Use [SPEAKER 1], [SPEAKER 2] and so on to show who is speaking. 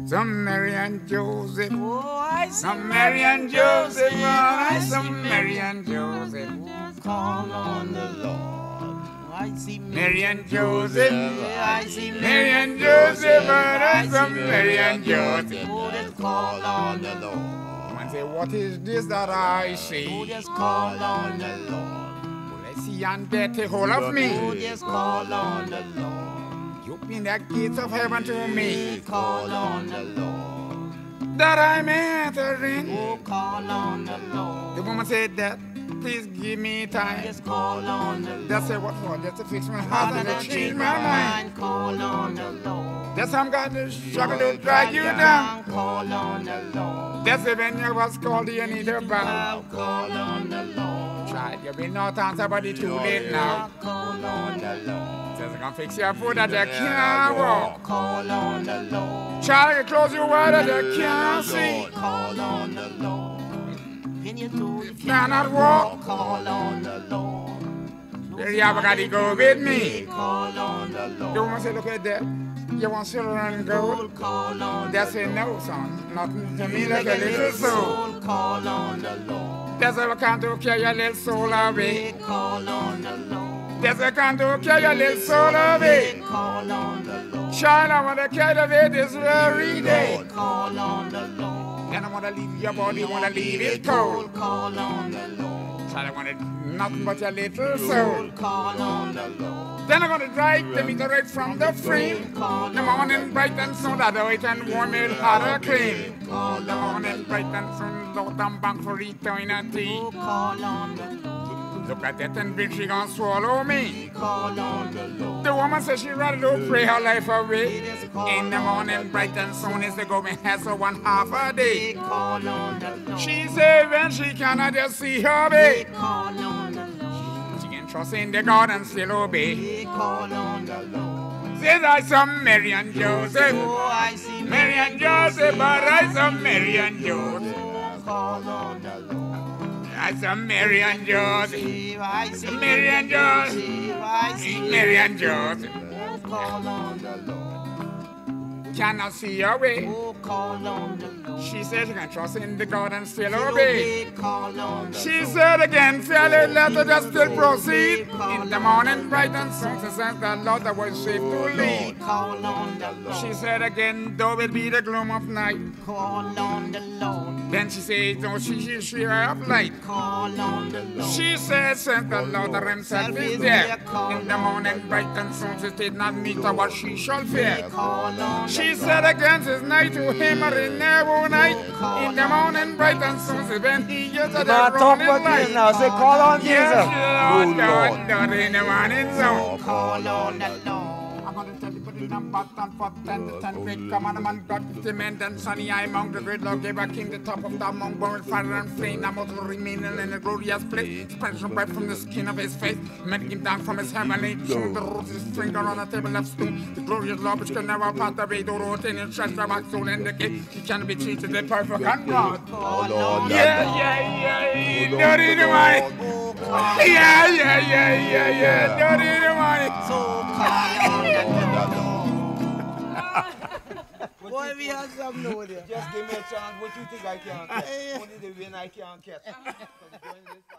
[SPEAKER 1] Some Mary and Joseph.
[SPEAKER 2] Oh, I see
[SPEAKER 1] Some Mary and Joseph. I some Mary and Joseph.
[SPEAKER 2] Call on the Lord. I see
[SPEAKER 1] Mary and Joseph.
[SPEAKER 2] I see
[SPEAKER 1] Mary and Joseph. I some Mary and Joseph.
[SPEAKER 2] Oh, just call on the Lord.
[SPEAKER 1] One say, what is this that I see?
[SPEAKER 2] Oh, just call on the Lord.
[SPEAKER 1] Well, I see and death take hold of
[SPEAKER 2] Oh,
[SPEAKER 1] me.
[SPEAKER 2] just call on the Lord.
[SPEAKER 1] You open the gates of heaven to me.
[SPEAKER 2] Call on the Lord.
[SPEAKER 1] That I may enter in.
[SPEAKER 2] Oh, call on the Lord.
[SPEAKER 1] The woman said that. Please give me time.
[SPEAKER 2] Just call on the Lord.
[SPEAKER 1] That's what for. That's to fix my heart and to change my mind.
[SPEAKER 2] Call on the Lord.
[SPEAKER 1] That's how I'm going to struggle to drag you down.
[SPEAKER 2] Call on the Lord.
[SPEAKER 1] That's the when you was called you need to bow.
[SPEAKER 2] Call on the Lord.
[SPEAKER 1] Child, you will not answer, but it's too late now.
[SPEAKER 2] Call on the Lord.
[SPEAKER 1] Says I'm going to fix your foot that you can't walk.
[SPEAKER 2] Call on the Lord.
[SPEAKER 1] Child, you close your eyes that you can't see.
[SPEAKER 2] Call on the Lord. When you do you
[SPEAKER 1] cannot walk.
[SPEAKER 2] Call on the Lord.
[SPEAKER 1] There you have got to go with me.
[SPEAKER 2] Call on the Lord.
[SPEAKER 1] The woman said, look at that. You want silver and gold?
[SPEAKER 2] Call on
[SPEAKER 1] That's a no, son. Nothing to me like a little soul.
[SPEAKER 2] Call on the Lord.
[SPEAKER 1] That's how I can't do carry your little soul away.
[SPEAKER 2] Call on the Lord.
[SPEAKER 1] That's how I can't do carry your little soul away.
[SPEAKER 2] Call on the Lord.
[SPEAKER 1] Child, I want to carry away this very day.
[SPEAKER 2] Call on the Lord.
[SPEAKER 1] Then I want to leave your body, I want to leave it cold.
[SPEAKER 2] Call on the Lord.
[SPEAKER 1] Child, I want nothing but your little soul.
[SPEAKER 2] Call on the Lord.
[SPEAKER 1] Then I'm going to drive the meter right from the frame. The morning bright and sun, that way can warm it harder clean. The morning bright and sun, load them back for eternity.
[SPEAKER 2] Call on the Lord.
[SPEAKER 1] Look at that and bitch, she gonna swallow me.
[SPEAKER 2] Call on the Lord.
[SPEAKER 1] The woman says she rather to pray her life away. In the morning bright and sun is the going has her 1/2 a day.
[SPEAKER 2] Call on the Lord.
[SPEAKER 1] She say when she cannot just see her way.
[SPEAKER 2] Call on the Lord.
[SPEAKER 1] She can trust in the God and still obey.
[SPEAKER 2] Call on the Lord.
[SPEAKER 1] Says I saw Mary and Joseph.
[SPEAKER 2] Oh, I see
[SPEAKER 1] Mary and Joseph, but I saw Mary and Joseph.
[SPEAKER 2] Call on the Lord.
[SPEAKER 1] I saw Mary and Joseph.
[SPEAKER 2] I see
[SPEAKER 1] Mary and Joseph.
[SPEAKER 2] I see
[SPEAKER 1] Mary and Joseph.
[SPEAKER 2] Call on the Lord.
[SPEAKER 1] Cannot see her way.
[SPEAKER 2] Oh, call on the Lord.
[SPEAKER 1] She said she can trust in the God and still obey.
[SPEAKER 2] Call on the
[SPEAKER 1] She said again, fairly let her just still proceed. In the morning bright and sun, she says the Lord that was safe to lead.
[SPEAKER 2] Call on the Lord.
[SPEAKER 1] She said again, though it be the gloom of night.
[SPEAKER 2] Call on the Lord.
[SPEAKER 1] Then she said, no, she her up light.
[SPEAKER 2] Call on the Lord.
[SPEAKER 1] She said, since the Lord himself is there. In the morning bright and sun, she did not meet her what she shall fear.
[SPEAKER 2] Call on
[SPEAKER 1] She said again, it's night to him or in every night. In the morning bright and sun, when he gets at the running light.
[SPEAKER 3] Now say, call on Jesus.
[SPEAKER 1] Yes, Lord, in the morning zone.
[SPEAKER 2] Call on the Lord.
[SPEAKER 1] I'm going to tell you, put it on button for 10 to 10 great commandment. God, the men, then sunny eye among the great Lord gave a king the top of the among born fire and flame. Now must remain in a glorious place. Special breath from the skin of his face. Made him down from his heavenly throne. The roses finger on a table of stone. The glorious Lord which can never pass away. The road in his chest, the back soul and the gate. He can be treated the perfect and God.
[SPEAKER 2] Call on the
[SPEAKER 1] Yeah. Dirty the money. Yeah. Dirty the money.
[SPEAKER 2] So call on the Lord. Boy, we have some know there.
[SPEAKER 3] Just give me a chance. What you think I can't catch? Only the win I can't catch.